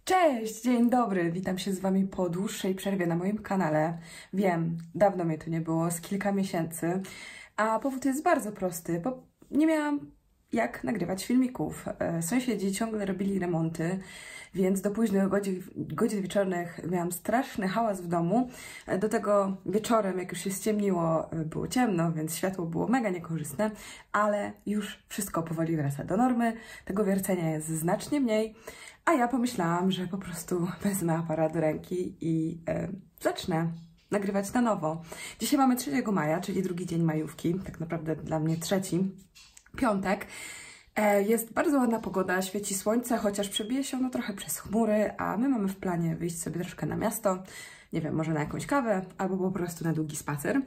Cześć, dzień dobry, witam się z Wami po dłuższej przerwie na moim kanale. Wiem, dawno mnie tu nie było, z kilka miesięcy, a powód jest bardzo prosty, bo nie miałam jak nagrywać filmików. Sąsiedzi ciągle robili remonty, więc do późnych godzin wieczornych miałam straszny hałas w domu. Do tego wieczorem, jak już się ściemniło, było ciemno, więc światło było mega niekorzystne, ale już wszystko powoli wraca do normy, tego wiercenia jest znacznie mniej, a ja pomyślałam, że po prostu wezmę aparat do ręki i zacznę nagrywać na nowo. Dzisiaj mamy 3 maja, czyli drugi dzień majówki, tak naprawdę dla mnie trzeci, piątek. Jest bardzo ładna pogoda, świeci słońce, chociaż przebije się ono trochę przez chmury, a my mamy w planie wyjść sobie troszkę na miasto, nie wiem, może na jakąś kawę, albo po prostu na długi spacer.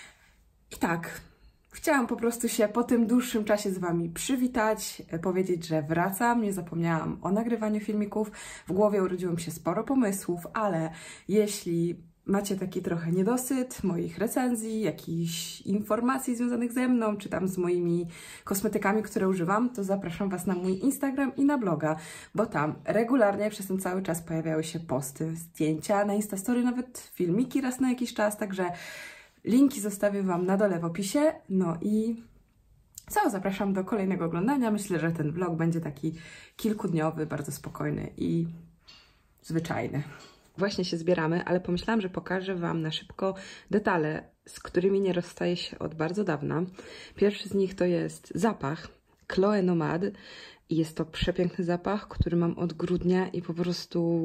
I tak, chciałam po prostu się po tym dłuższym czasie z Wami przywitać, powiedzieć, że wracam, nie zapomniałam o nagrywaniu filmików, w głowie urodziło mi się sporo pomysłów, ale jeśli macie taki trochę niedosyt moich recenzji, jakichś informacji związanych ze mną, czy tam z moimi kosmetykami, które używam, to zapraszam Was na mój Instagram i na bloga, bo tam regularnie przez ten cały czas pojawiały się posty, zdjęcia, na Instastory nawet filmiki raz na jakiś czas, także linki zostawię Wam na dole w opisie. No i co, zapraszam do kolejnego oglądania. Myślę, że ten vlog będzie taki kilkudniowy, bardzo spokojny i zwyczajny. Właśnie się zbieramy, ale pomyślałam, że pokażę Wam na szybko detale, z którymi nie rozstaję się od bardzo dawna. Pierwszy z nich to jest zapach Chloe Nomad i jest to przepiękny zapach, który mam od grudnia i po prostu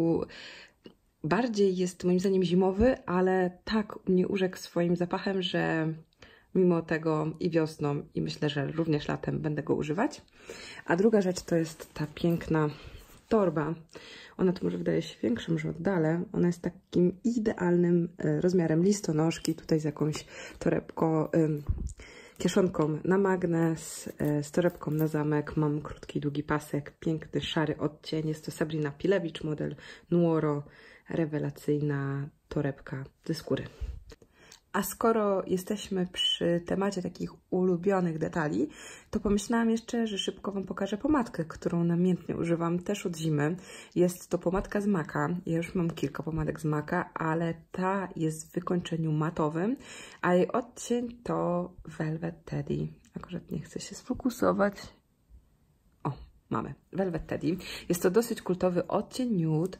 bardziej jest moim zdaniem zimowy, ale tak mnie urzekł swoim zapachem, że mimo tego i wiosną, i myślę, że również latem będę go używać. A druga rzecz to jest ta piękna torba. Ona tu może wydaje się większą, że oddalę. Ona jest takim idealnym rozmiarem listonoszki, tutaj z jakąś torebką, kieszonką na magnes, z torebką na zamek. Mam krótki, długi pasek, piękny, szary odcień. Jest to Sabrina Pilewicz, model Nuoro, rewelacyjna torebka ze skóry. A skoro jesteśmy przy temacie takich ulubionych detali, to pomyślałam jeszcze, że szybko Wam pokażę pomadkę, którą namiętnie używam też od zimy. Jest to pomadka z Maca. Ja już mam kilka pomadek z Maca, ale ta jest w wykończeniu matowym, a jej odcień to Velvet Teddy. Akurat nie chcę się sfokusować. O, mamy Velvet Teddy. Jest to dosyć kultowy odcień nude,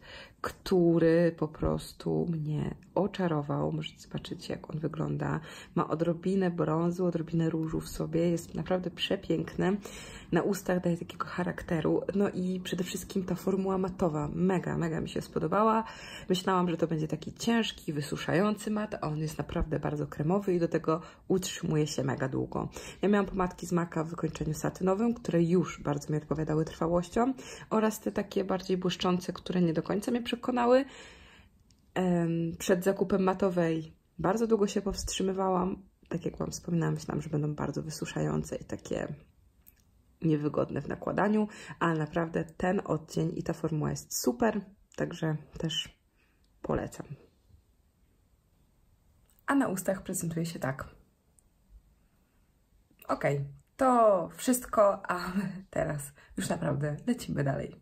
który po prostu mnie oczarował. Możecie zobaczyć, jak on wygląda. Ma odrobinę brązu, odrobinę różu w sobie. Jest naprawdę przepiękny. Na ustach daje takiego charakteru. No i przede wszystkim ta formuła matowa. Mega, mega mi się spodobała. Myślałam, że to będzie taki ciężki, wysuszający mat, a on jest naprawdę bardzo kremowy i do tego utrzymuje się mega długo. Ja miałam pomadki z Maca w wykończeniu satynowym, które już bardzo mi odpowiadały trwałością, oraz te takie bardziej błyszczące, które nie do końca mnie przekonały. Przed zakupem matowej bardzo długo się powstrzymywałam. Tak jak Wam wspominałam, myślałam, że będą bardzo wysuszające i takie niewygodne w nakładaniu, ale naprawdę ten odcień i ta formuła jest super, także też polecam. A na ustach prezentuje się tak. Ok, to wszystko, a teraz już naprawdę lecimy dalej.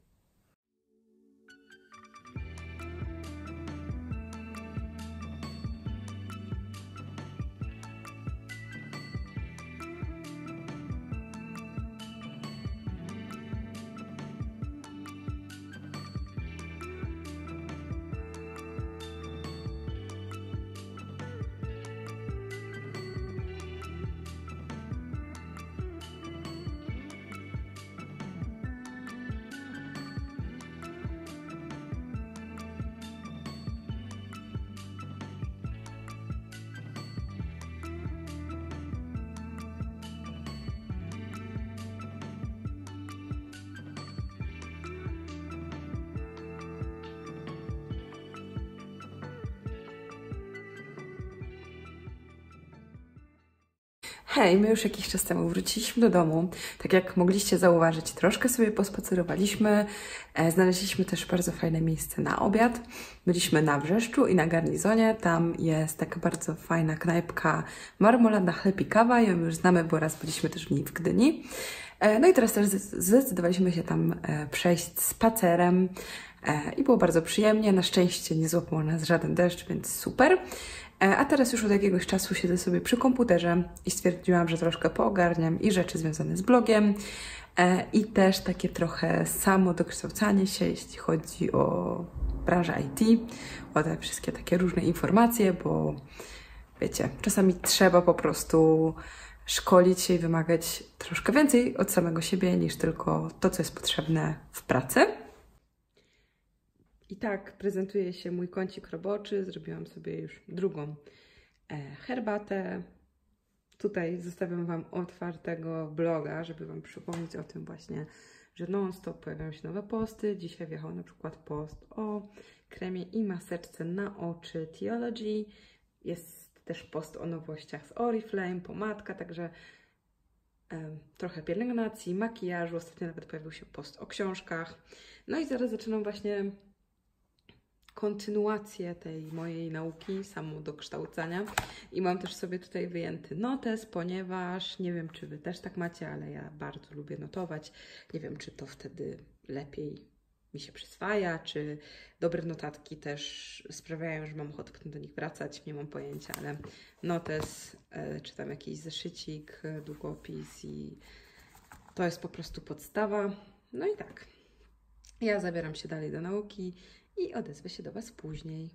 Hej, my już jakiś czas temu wróciliśmy do domu. Tak jak mogliście zauważyć, troszkę sobie pospacerowaliśmy. Znaleźliśmy też bardzo fajne miejsce na obiad. Byliśmy na Wrzeszczu i na Garnizonie. Tam jest taka bardzo fajna knajpka Marmolada Chleb i Kawa. Ją już znamy, bo raz byliśmy też w niej w Gdyni. No i teraz też zdecydowaliśmy się tam przejść spacerem i było bardzo przyjemnie. Na szczęście nie złapał nas żaden deszcz, więc super. A teraz już od jakiegoś czasu siedzę sobie przy komputerze i stwierdziłam, że troszkę poogarniam i rzeczy związane z blogiem i też takie trochę samo dokształcanie się, jeśli chodzi o branżę IT, o te wszystkie takie różne informacje, bo wiecie, czasami trzeba po prostu szkolić się i wymagać troszkę więcej od samego siebie niż tylko to, co jest potrzebne w pracy. I tak prezentuje się mój kącik roboczy. Zrobiłam sobie już drugą herbatę. Tutaj zostawiam Wam otwartego bloga, żeby Wam przypomnieć o tym właśnie, że non-stop pojawiają się nowe posty. Dzisiaj wjechał na przykład post o kremie i maseczce na oczy Theology. Jest też post o nowościach z Oriflame, pomadka, także trochę pielęgnacji, makijażu. Ostatnio nawet pojawił się post o książkach. No i zaraz zaczynam właśnie kontynuację tej mojej nauki samodokształcania i mam też sobie tutaj wyjęty notes, ponieważ nie wiem, czy Wy też tak macie, ale ja bardzo lubię notować. Nie wiem, czy to wtedy lepiej mi się przyswaja, czy dobre notatki też sprawiają, że mam ochotę do nich wracać, nie mam pojęcia, ale notes, czy tam jakiś zeszycik, długopis i to jest po prostu podstawa. No i tak, ja zabieram się dalej do nauki i odezwę się do Was później.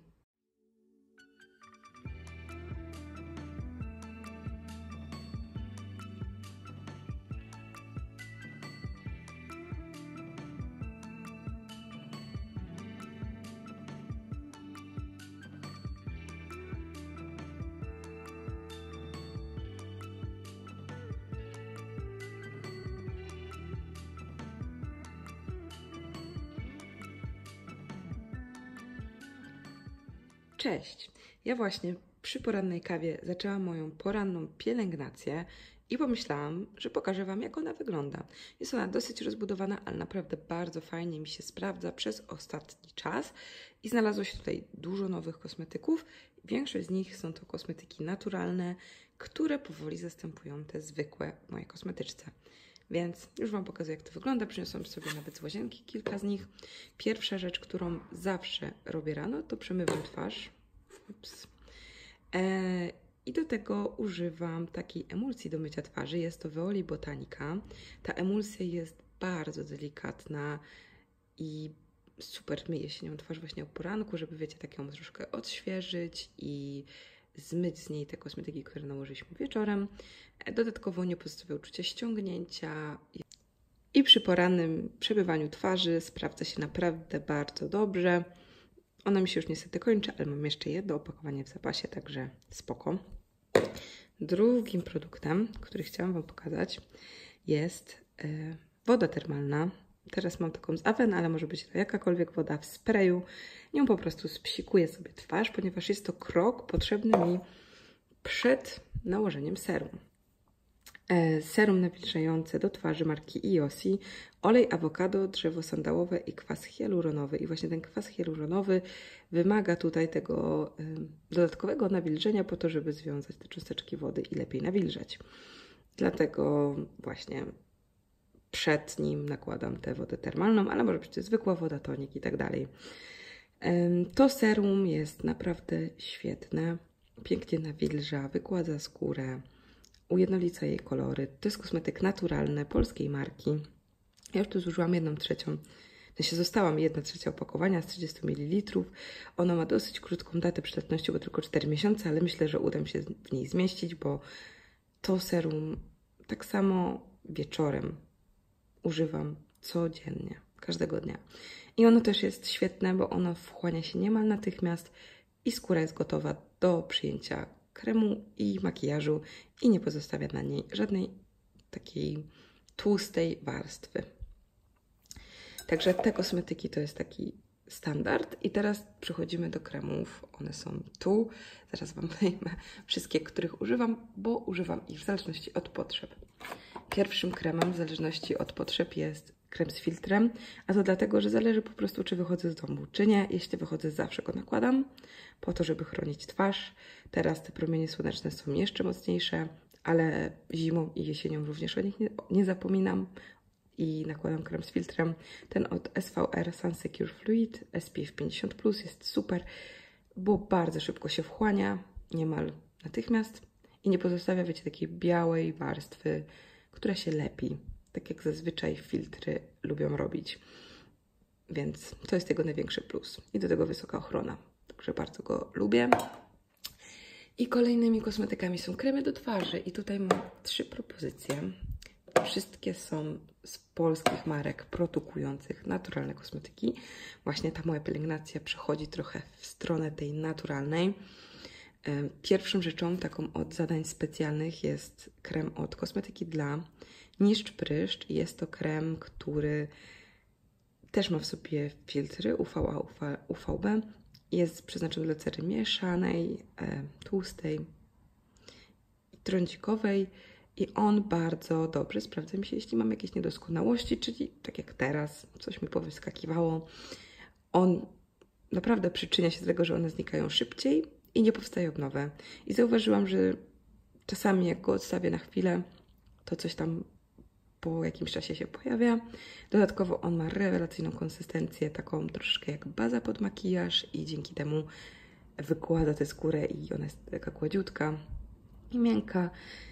Cześć! Ja właśnie przy porannej kawie zaczęłam moją poranną pielęgnację i pomyślałam, że pokażę Wam, jak ona wygląda. Jest ona dosyć rozbudowana, ale naprawdę bardzo fajnie mi się sprawdza przez ostatni czas i znalazło się tutaj dużo nowych kosmetyków. Większość z nich są to kosmetyki naturalne, które powoli zastępują te zwykłe w mojej kosmetyczce. Więc już Wam pokazuję, jak to wygląda. Przyniosłam sobie nawet z łazienki kilka z nich. Pierwsza rzecz, którą zawsze robię rano, to przemywam twarz. Ups. I do tego używam takiej emulsji do mycia twarzy. Jest to Veoli Botanica. Ta emulsja jest bardzo delikatna i super myje się nią twarz właśnie o poranku, żeby, wiecie, tak ją troszkę odświeżyć i zmyć z niej te kosmetyki, które nałożyliśmy wieczorem. Dodatkowo nie pozostawia uczucia ściągnięcia i przy porannym przebywaniu twarzy sprawdza się naprawdę bardzo dobrze. Ona mi się już niestety kończy, ale mam jeszcze jedno opakowanie w zapasie, także spoko. Drugim produktem, który chciałam Wam pokazać, jest woda termalna. Teraz mam taką z Aven, ale może być to jakakolwiek woda w sprayu. Nią po prostu spsikuję sobie twarz, ponieważ jest to krok potrzebny mi przed nałożeniem serum. Serum nawilżające do twarzy marki Iosi, olej awokado, drzewo sandałowe i kwas hialuronowy. I właśnie ten kwas hialuronowy wymaga tutaj tego dodatkowego nawilżenia po to, żeby związać te cząsteczki wody i lepiej nawilżać. Dlatego właśnie przed nim nakładam tę wodę termalną, ale może być to zwykła woda, tonik i tak dalej. To serum jest naprawdę świetne, pięknie nawilża, wygładza skórę, ujednolica jej kolory. To jest kosmetyk naturalny, polskiej marki. Ja już tu zużyłam 1/3. Została mi 1/3 opakowania z 30 ml. Ono ma dosyć krótką datę przydatności, bo tylko 4 miesiące, ale myślę, że uda mi się w niej zmieścić, bo to serum tak samo wieczorem używam codziennie, każdego dnia. I ono też jest świetne, bo ono wchłania się niemal natychmiast i skóra jest gotowa do przyjęcia kremu i makijażu i nie pozostawia na niej żadnej takiej tłustej warstwy. Także te kosmetyki to jest taki standard. I teraz przechodzimy do kremów. One są tu. Zaraz Wam wyjmę wszystkie, których używam, bo używam ich w zależności od potrzeb. Pierwszym kremem w zależności od potrzeb jest krem z filtrem, a to dlatego, że zależy po prostu, czy wychodzę z domu, czy nie. Jeśli wychodzę, zawsze go nakładam, po to, żeby chronić twarz. Teraz te promienie słoneczne są jeszcze mocniejsze, ale zimą i jesienią również o nich nie zapominam i nakładam krem z filtrem. Ten od SVR Sun Secure Fluid SPF 50+, jest super, bo bardzo szybko się wchłania, niemal natychmiast i nie pozostawia, wiecie, takiej białej warstwy, która się lepi, tak jak zazwyczaj filtry lubią robić. Więc to jest jego największy plus. I do tego wysoka ochrona, także bardzo go lubię. I kolejnymi kosmetykami są kremy do twarzy i tutaj mam 3 propozycje. Wszystkie są z polskich marek produkujących naturalne kosmetyki. Właśnie ta moja pielęgnacja przechodzi trochę w stronę tej naturalnej. Pierwszą rzeczą taką od zadań specjalnych jest krem od Kosmetyki Dla Niszcz Pryszcz. Jest to krem, który też ma w sobie filtry UVA, UVB. Jest przeznaczony dla cery mieszanej, tłustej i trądzikowej. I on bardzo dobrze sprawdza mi się, jeśli mam jakieś niedoskonałości, czyli tak jak teraz, coś mi powyskakiwało. On naprawdę przyczynia się do tego, że one znikają szybciej i nie powstają nowe. I zauważyłam, że czasami jak go odstawię na chwilę, to coś tam po jakimś czasie się pojawia. Dodatkowo on ma rewelacyjną konsystencję, taką troszeczkę jak baza pod makijaż i dzięki temu wykłada tę skórę i ona jest taka gładziutka i miękka.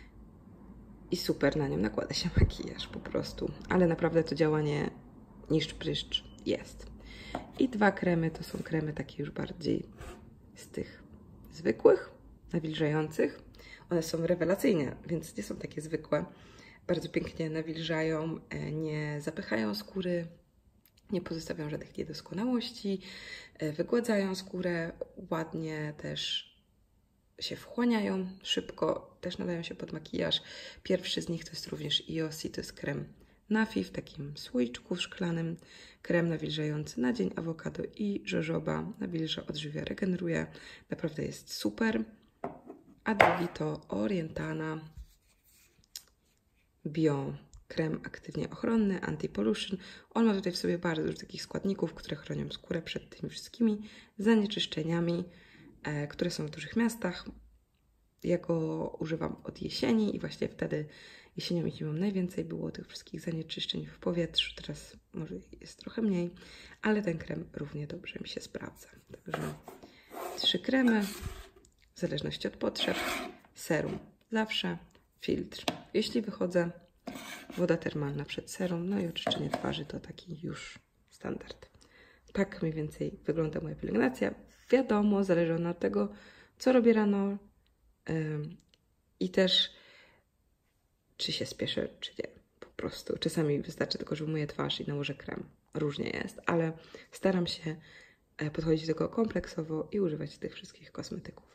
I super na nią nakłada się makijaż po prostu. Ale naprawdę to działanie Niszcz Pryszcz jest. I 2 kremy to są kremy takie już bardziej z tych zwykłych, nawilżających. One są rewelacyjne, więc nie są takie zwykłe. Bardzo pięknie nawilżają, nie zapychają skóry, nie pozostawiają żadnych niedoskonałości, wygładzają skórę ładnie, też się wchłaniają szybko, też nadają się pod makijaż. Pierwszy z nich to jest również Iosi, to jest krem Nafi w takim słoiczku szklanym. Krem nawilżający na dzień, awokado i jojoba. Nawilża, odżywia, regeneruje. Naprawdę jest super. A drugi to Orientana Bio krem aktywnie ochronny, anti-pollution. On ma tutaj w sobie bardzo dużo takich składników, które chronią skórę przed tymi wszystkimi zanieczyszczeniami, które są w dużych miastach. Ja go używam od jesieni i właśnie wtedy jesienią i zimą najwięcej było tych wszystkich zanieczyszczeń w powietrzu. Teraz może jest trochę mniej, ale ten krem równie dobrze mi się sprawdza. Także 3 kremy, w zależności od potrzeb. Serum zawsze, filtr. Jeśli wychodzę, woda termalna przed serum, no i oczyszczenie twarzy to taki już standard. Tak mniej więcej wygląda moja pielęgnacja. Wiadomo, zależy ona od tego, co robię rano i też czy się spieszę, czy nie. Po prostu czasami wystarczy tylko, że umyję twarz i nałożę krem. Różnie jest, ale staram się podchodzić do tego kompleksowo i używać tych wszystkich kosmetyków.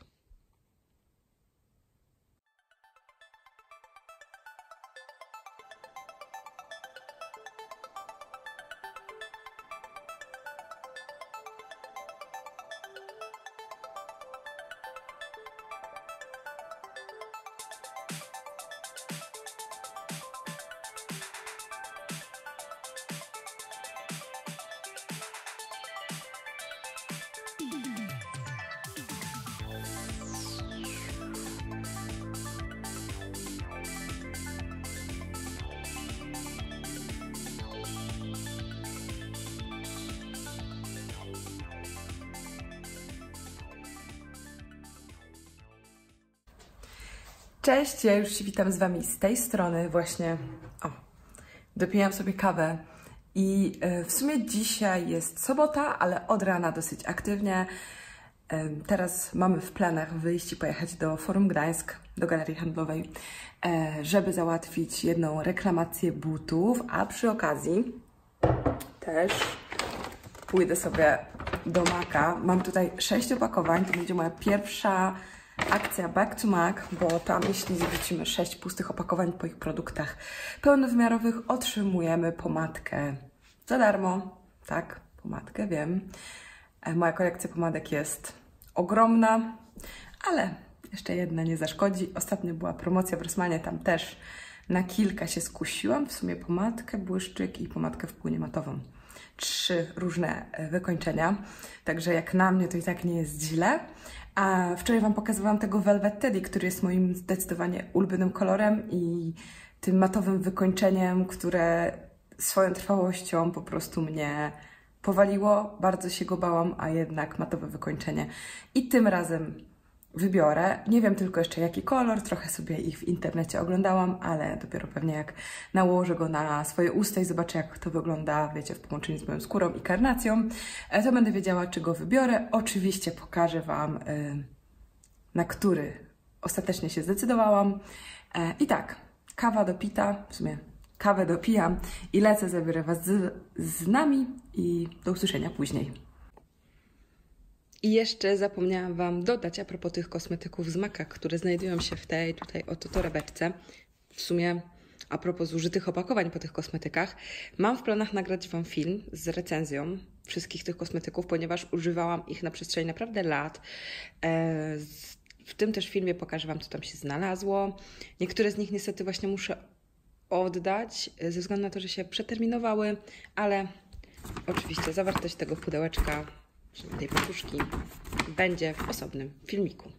Cześć, ja już się witam z Wami z tej strony właśnie. Dopijam sobie kawę i w sumie dzisiaj jest sobota, ale od rana dosyć aktywnie. Teraz mamy w planach wyjść i pojechać do Forum Gdańsk, do galerii handlowej, żeby załatwić jedną reklamację butów, a przy okazji też pójdę sobie do Maka. Mam tutaj 6 opakowań, to będzie moja pierwsza akcja Back to Mac, bo tam jeśli zwrócimy 6 pustych opakowań po ich produktach pełnowymiarowych, otrzymujemy pomadkę za darmo. Tak, pomadkę, wiem. Moja kolekcja pomadek jest ogromna, ale jeszcze jedna nie zaszkodzi. Ostatnio była promocja w Rossmanie, tam też na kilka się skusiłam. W sumie pomadkę, błyszczyk i pomadkę w płynie matową. 3 różne wykończenia, także jak na mnie to i tak nie jest źle. A wczoraj Wam pokazywałam tego Velvet Teddy, który jest moim zdecydowanie ulubionym kolorem i tym matowym wykończeniem, które swoją trwałością po prostu mnie powaliło. Bardzo się go bałam, a jednak matowe wykończenie. I tym razem wybiorę. Nie wiem tylko jeszcze jaki kolor, trochę sobie ich w internecie oglądałam, ale dopiero pewnie jak nałożę go na swoje usta i zobaczę jak to wygląda, wiecie, w połączeniu z moją skórą i karnacją, to będę wiedziała, czy go wybiorę. Oczywiście pokażę Wam, na który ostatecznie się zdecydowałam. I tak, kawa dopita, w sumie kawę dopijam i lecę, zabiorę Was z nami i do usłyszenia później. I jeszcze zapomniałam Wam dodać a propos tych kosmetyków z MAC'a, które znajdują się w tej tutaj oto torebeczce. W sumie a propos zużytych opakowań po tych kosmetykach, mam w planach nagrać Wam film z recenzją wszystkich tych kosmetyków, ponieważ używałam ich na przestrzeni naprawdę lat. W tym też filmie pokażę Wam, co tam się znalazło. Niektóre z nich niestety właśnie muszę oddać, ze względu na to, że się przeterminowały, ale oczywiście zawartość tego pudełeczka, tej paczuszki, będzie w osobnym filmiku.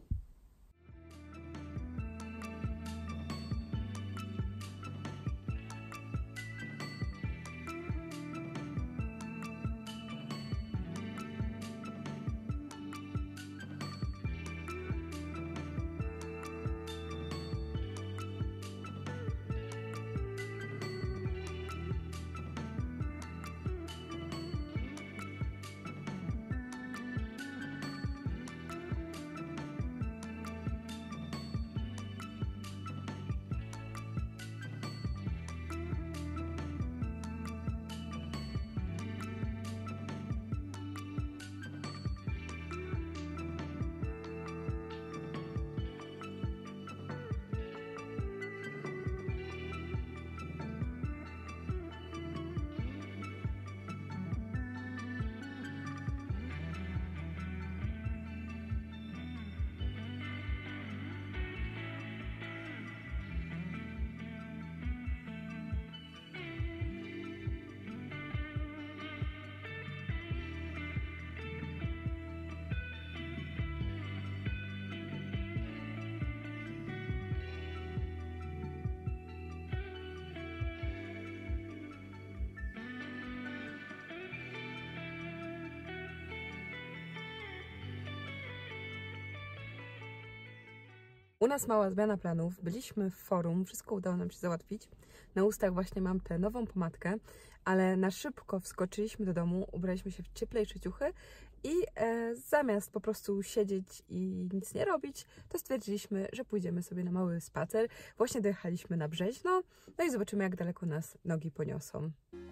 U nas mała zmiana planów. Byliśmy w forum, wszystko udało nam się załatwić. Na ustach właśnie mam tę nową pomadkę, ale na szybko wskoczyliśmy do domu, ubraliśmy się w cieplejsze ciuchy i zamiast po prostu siedzieć i nic nie robić, to stwierdziliśmy, że pójdziemy sobie na mały spacer. Właśnie dojechaliśmy na Brzeźno, no i zobaczymy, jak daleko nas nogi poniosą.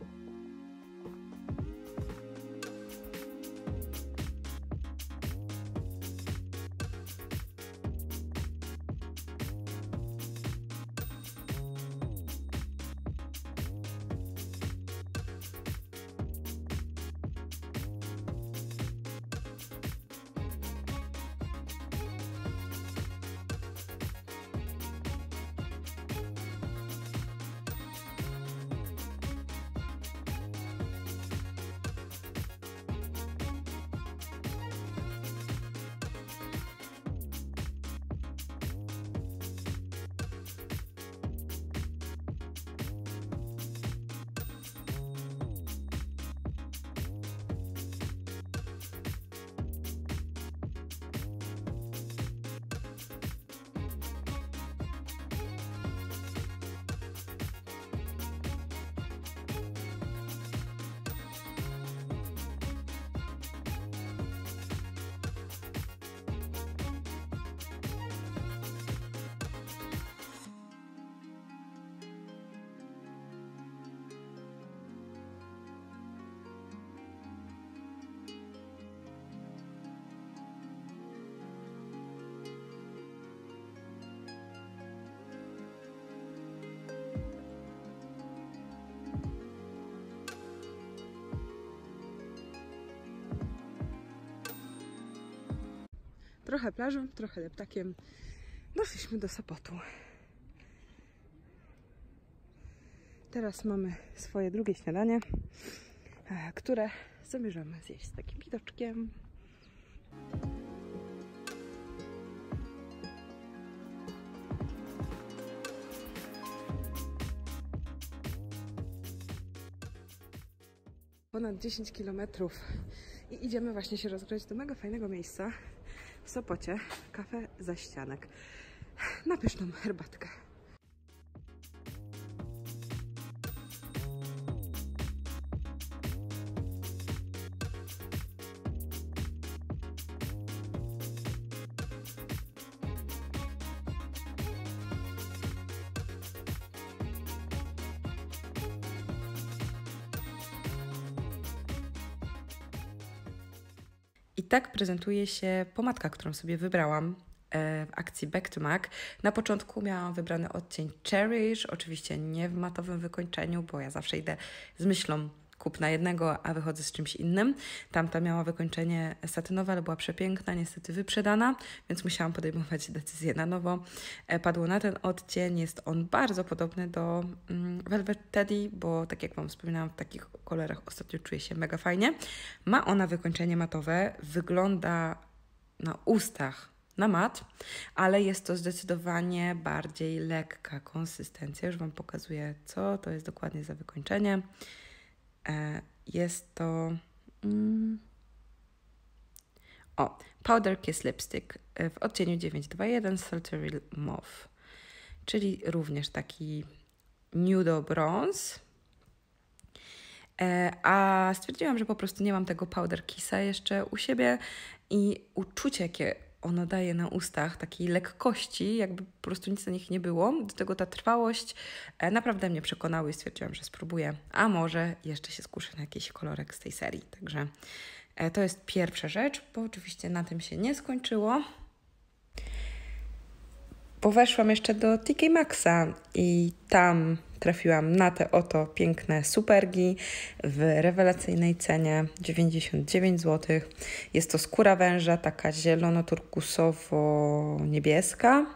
Trochę plażą, trochę deptakiem. Doszliśmy do Sopotu. Teraz mamy swoje drugie śniadanie. które zamierzamy zjeść z takim widoczkiem. Ponad 10 km i idziemy właśnie się rozgrzać do mega fajnego miejsca w Sopocie, kafe Zaścianek, na pyszną herbatkę. I tak prezentuje się pomadka, którą sobie wybrałam w akcji Back to MAC. Na początku miałam wybrany odcień Cherish, oczywiście nie w matowym wykończeniu, bo ja zawsze idę z myślą kupna jednego, a wychodzę z czymś innym. Tamta miała wykończenie satynowe, ale była przepiękna, niestety wyprzedana, więc musiałam podejmować decyzję na nowo. Padło na ten odcień, jest on bardzo podobny do Velvet Teddy, bo tak jak Wam wspominałam, w takich kolorach ostatnio czuję się mega fajnie. Ma ona wykończenie matowe, wygląda na ustach na mat, ale jest to zdecydowanie bardziej lekka konsystencja. Już Wam pokazuję, co to jest dokładnie za wykończenie. Jest to Powder Kiss Lipstick w odcieniu 921 Sultry Mauve, czyli również taki nude bronze. A stwierdziłam, że po prostu nie mam tego Powder Kissa jeszcze u siebie i uczucie, jakie ono daje na ustach, takiej lekkości, jakby po prostu nic na nich nie było. Do tego ta trwałość naprawdę mnie przekonały i stwierdziłam, że spróbuję. A może jeszcze się skuszę na jakiś kolorek z tej serii. Także to jest pierwsza rzecz, bo oczywiście na tym się nie skończyło. Bo weszłam jeszcze do TK Maxxa i tam trafiłam na te oto piękne supergi w rewelacyjnej cenie 99 zł. Jest to skóra węża, taka zielono-turkusowo-niebieska.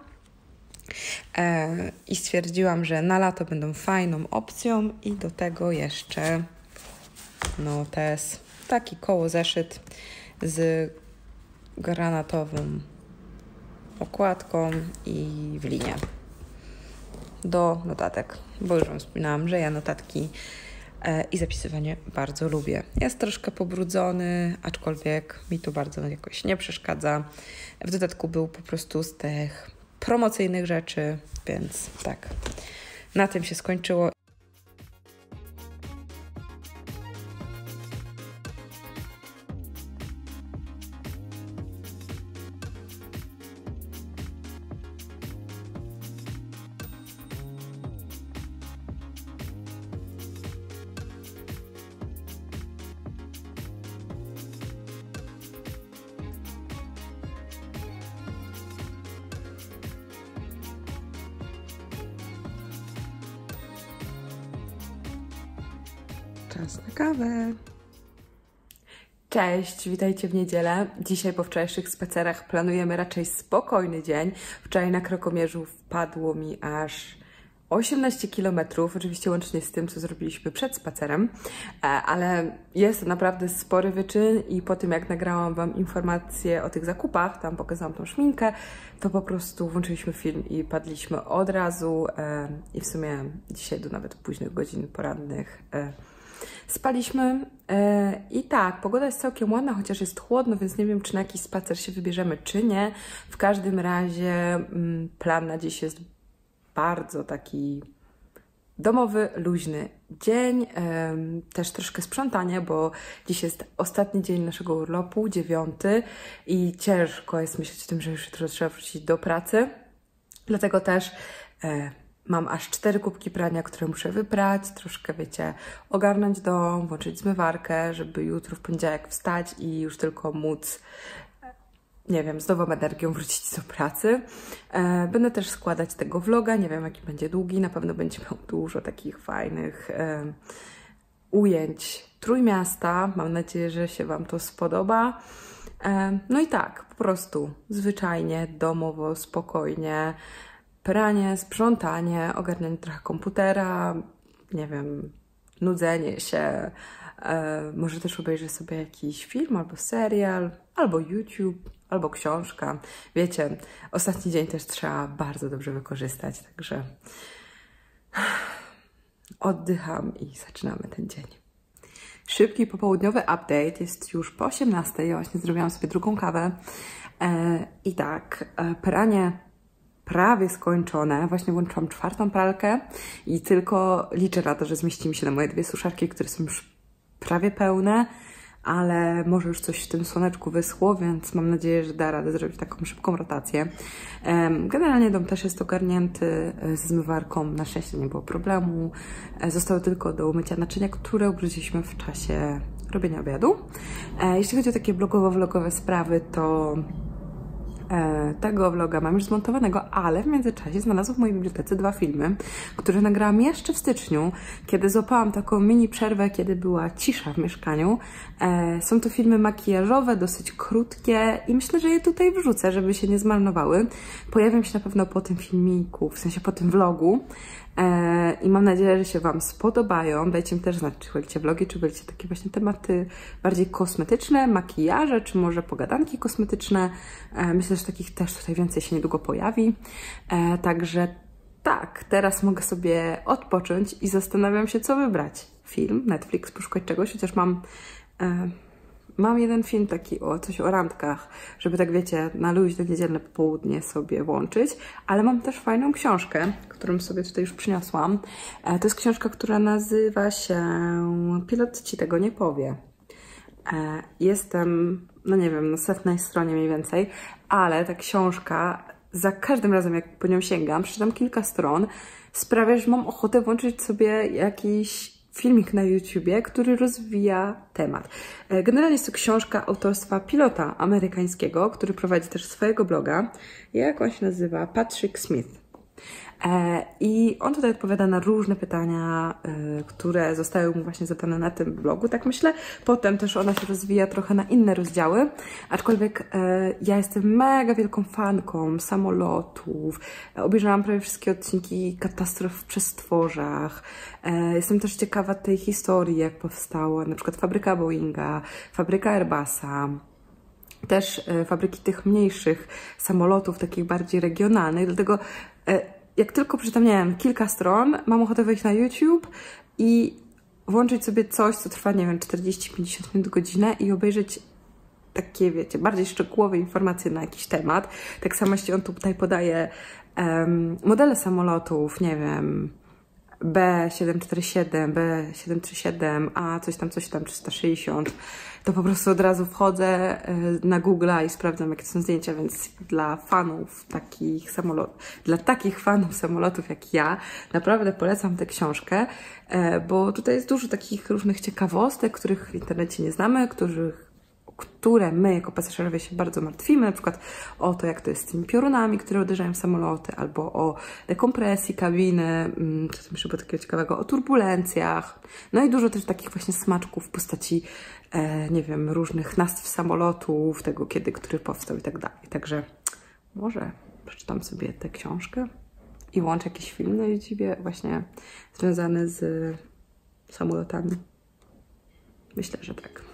I stwierdziłam, że na lato będą fajną opcją i do tego jeszcze notes, taki kołozeszyt z granatową okładką i w linie do notatek, bo już Wam wspominałam, że ja notatki i zapisywanie bardzo lubię. Jest troszkę pobrudzony, aczkolwiek mi to bardzo jakoś nie przeszkadza. W dodatku był po prostu z tych promocyjnych rzeczy, więc tak, na tym się skończyło. Czas na kawę. Cześć, witajcie w niedzielę. Dzisiaj po wczorajszych spacerach planujemy raczej spokojny dzień. Wczoraj na Krokomierzu wpadło mi aż 18 km, oczywiście łącznie z tym, co zrobiliśmy przed spacerem, ale jest to naprawdę spory wyczyn i po tym, jak nagrałam Wam informacje o tych zakupach, tam pokazałam tą szminkę, to po prostu włączyliśmy film i padliśmy od razu i w sumie dzisiaj do nawet późnych godzin porannych spaliśmy i tak, pogoda jest całkiem ładna, chociaż jest chłodno, więc nie wiem, czy na jakiś spacer się wybierzemy, czy nie. W każdym razie plan na dziś jest bardzo taki domowy, luźny dzień. Też troszkę sprzątanie, bo dziś jest ostatni dzień naszego urlopu, 9, i ciężko jest myśleć o tym, że już jutro trzeba wrócić do pracy. Dlatego też mam aż 4 kubki prania, które muszę wyprać, troszkę, wiecie, ogarnąć dom, włączyć zmywarkę, żeby jutro w poniedziałek wstać i już tylko móc, nie wiem, z nową energią wrócić do pracy. Będę też składać tego vloga, nie wiem, jaki będzie długi, na pewno będzie miał dużo takich fajnych ujęć Trójmiasta. Mam nadzieję, że się Wam to spodoba. No i tak, po prostu zwyczajnie, domowo, spokojnie. Pranie, sprzątanie, ogarnianie trochę komputera, nie wiem, nudzenie się, Może też obejrzę sobie jakiś film, albo serial, albo YouTube, albo książka. Wiecie, ostatni dzień też trzeba bardzo dobrze wykorzystać, także oddycham i zaczynamy ten dzień. Szybki popołudniowy update, jest już po 18:00, ja właśnie zrobiłam sobie drugą kawę. I tak, pranie prawie skończone, właśnie włączyłam 4. pralkę i tylko liczę na to, że zmieści mi się na moje 2 suszarki, które są już prawie pełne, ale może już coś w tym słoneczku wyschło, więc mam nadzieję, że da radę zrobić taką szybką rotację. Generalnie dom też jest ogarnięty z zmywarką, na szczęście nie było problemu. Zostało tylko do umycia naczynia, które ubrudziliśmy w czasie robienia obiadu. Jeśli chodzi o takie vlogowe sprawy, to tego vloga mam już zmontowanego, ale w międzyczasie znalazłam w mojej bibliotece 2 filmy, które nagrałam jeszcze w styczniu, kiedy złapałam taką mini przerwę, kiedy była cisza w mieszkaniu. Są to filmy makijażowe, dosyć krótkie i myślę, że je tutaj wrzucę, żeby się nie zmarnowały. Pojawią się na pewno po tym filmiku, w sensie po tym vlogu. I mam nadzieję, że się Wam spodobają. Dajcie mi też znać, czy wolicie vlogi, czy wolicie takie właśnie tematy bardziej kosmetyczne, makijaże, czy może pogadanki kosmetyczne. Myślę, że takich też tutaj więcej się niedługo pojawi. Także tak, teraz mogę sobie odpocząć i zastanawiam się, co wybrać. Film, Netflix, poszukać czegoś, chociaż mam jeden film taki coś o randkach, żeby tak wiecie, na luźne niedzielne popołudnie sobie włączyć, ale mam też fajną książkę, którą sobie tutaj już przyniosłam. To jest książka, która nazywa się Pilot ci tego nie powie. Jestem, no nie wiem, na 100. stronie mniej więcej, ale ta książka za każdym razem, jak po nią sięgam, przeczytam kilka stron, sprawia, że mam ochotę włączyć sobie jakiś filmik na YouTubie, który rozwija temat. Generalnie jest to książka autorstwa pilota amerykańskiego, który prowadzi też swojego bloga. Jak on się nazywa? Patrick Smith. I on tutaj odpowiada na różne pytania, które zostały mu właśnie zadane na tym blogu, tak myślę. Potem też ona się rozwija trochę na inne rozdziały, aczkolwiek ja jestem mega wielką fanką samolotów. Obejrzałam prawie wszystkie odcinki katastrof w przestworzach. Jestem też ciekawa tej historii, jak powstała na przykład fabryka Boeinga, fabryka Airbusa. Też fabryki tych mniejszych samolotów, takich bardziej regionalnych, dlatego jak tylko przeczytam, nie wiem, kilka stron, mam ochotę wejść na YouTube i włączyć sobie coś, co trwa, nie wiem, 40-50 minut, godzinę i obejrzeć takie, wiecie, bardziej szczegółowe informacje na jakiś temat. Tak samo jeśli on tutaj podaje modele samolotów, nie wiem, B747, B737, a coś tam 360, to po prostu od razu wchodzę na Google'a i sprawdzam, jakie to są zdjęcia, więc dla fanów takich samolotów, dla takich fanów samolotów jak ja, naprawdę polecam tę książkę, bo tutaj jest dużo takich różnych ciekawostek, których w internecie nie znamy, które my jako pasażerowie się bardzo martwimy, na przykład o to, jak to jest z tymi piorunami, które uderzają w samoloty, albo o dekompresji kabiny, co tam jeszcze było takiego ciekawego, o turbulencjach, no i dużo też takich właśnie smaczków w postaci, nie wiem, różnych nazw samolotów, tego który powstał i tak dalej. Także może przeczytam sobie tę książkę i włączę jakiś film na YouTubie właśnie związany z samolotami. Myślę, że tak.